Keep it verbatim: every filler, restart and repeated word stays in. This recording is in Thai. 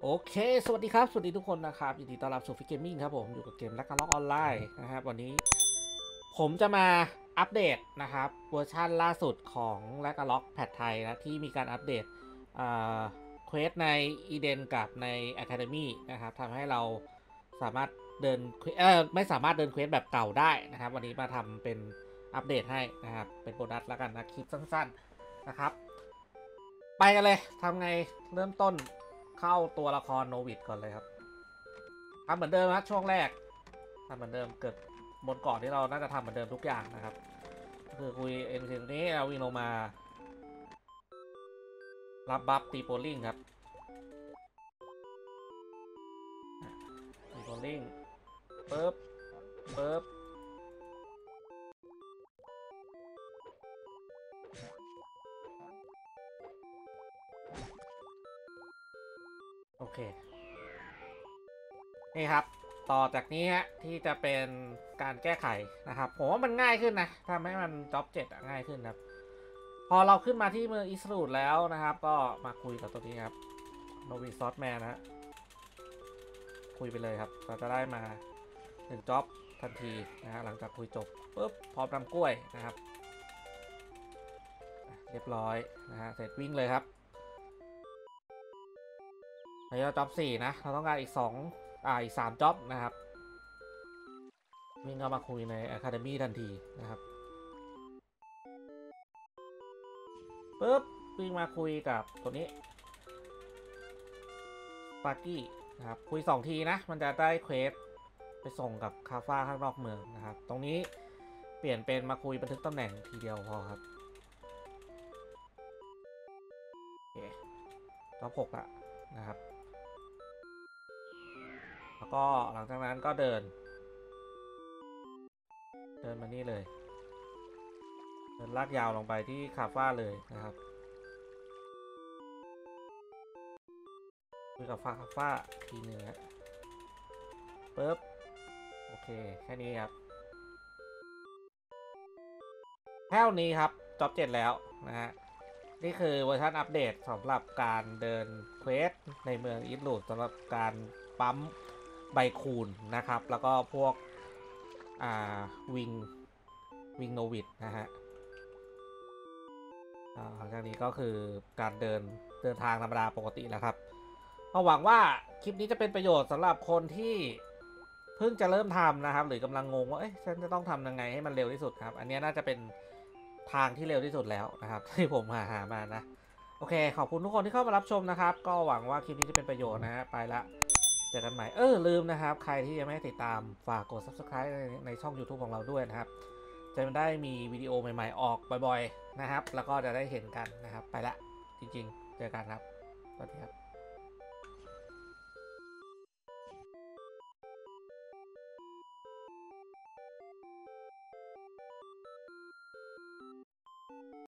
โอเคสวัสดีครับสวัสดีทุกคนนะครับยินดีต้อนรับสู่ฟิกเกมมิ่งครับผมอยู่กับเกม Ragnarok ออนไลน์นะครับวันนี้ผมจะมาอัปเดตนะครับเวอร์ชันล่าสุดของ Ragnarok แพทไทยนะที่มีการอัปเดตเควสใน Eden กับใน Academy นะครับทำให้เราสามารถเดินเออไม่สามารถเดินเควสแบบเก่าได้นะครับวันนี้มาทำเป็นอัปเดตให้นะครับเป็นโบนัสแล้วกันนะคลิปสั้นๆนะครับไปกันเลยทำไงเริ่มต้นเข้าตัวละครโนวิดก่อนเลยครับทำเหมือนเดิมครับช่วงแรกทำเหมือนเดิมเกิดบนเกาะที่เราน่าจะทำเหมือนเดิมทุกอย่างนะครับคือคุยเอ็นซีตัวนี้เราวิ่งลงมารับบัฟตีโพลิ่งครับตีโพลิ่งปึ๊บปึ๊บโอเคนี่ครับต่อจากนี้ฮะที่จะเป็นการแก้ไขนะครับผมว่ามันง่ายขึ้นนะทำให้มันจ็อบเจ็ดง่ายขึ้นครับพอเราขึ้นมาที่เมืองอิสรูดแล้วนะครับก็มาคุยกับตัวนี้ครับโนวิซอสแมนนะฮะคุยไปเลยครับเราจะได้มาหนึ่งจ็อบทันทีนะฮะหลังจากคุยจบปุ๊บพร้อมนำกล้วยนะครับเรียบร้อยนะฮะเสร็จวิ่งเลยครับในจ็อบสี่นะเราต้องการอีกสองอ่าอีกสามจ็อบนะครับวิ่งเข้ามาคุยใน Academy ทันทีนะครับปุ๊บวิ่งมาคุยกับตัวนี้ปาร์กี้นะครับคุยสองทีนะมันจะได้เควสไปส่งกับคาฟ้าข้างนอกเมืองนะครับตรงนี้เปลี่ยนเป็นมาคุยบันทึกตำแหน่งทีเดียวพอครับโอเคจ็อบหกละนะครับแล้วก็หลังจากนั้นก็เดินเดินมานี่เลยเดินลากยาวลงไปที่คาฟ้าเลยนะครับคุยกับฟ้าคาฟ้าทีหนึ่งฮะปึ๊บโอเคแค่นี้ครับแค่นี้ครับจ็อบเจ็ดแล้วนะฮะนี่คือเวอร์ชันอัปเดตสำหรับการเดินเควสในเมืองอิสรูดสำหรับการปั๊มใบคูณนะครับแล้วก็พวกอ่าวิงวิงโนวิดนะฮะหลังจากนี้ก็คือการเดินเดินทางธรรมดาปกติแล้วครับก็หวังว่าคลิปนี้จะเป็นประโยชน์สำหรับคนที่เพิ่งจะเริ่มทำนะครับหรือกำลังงงว่าเอ๊ะฉันจะต้องทำยังไงให้มันเร็วที่สุดครับอันนี้น่าจะเป็นทางที่เร็วที่สุดแล้วนะครับที่ผมหาหามานะโอเคขอบคุณทุกคนที่เข้ามารับชมนะครับก็หวังว่าคลิปนี้จะเป็นประโยชน์นะฮะไปละเจอกันใหม่เออลืมนะครับใครที่ยังไม่ติดตามฝากกด ซับสไครบ์ ในในช่อง ยูทูบ ของเราด้วยนะครับจะได้มีวิดีโอใหม่ๆออกบ่อยๆนะครับแล้วก็จะได้เห็นกันนะครับไปละจริงๆเจอกันครับสวัสดีครับ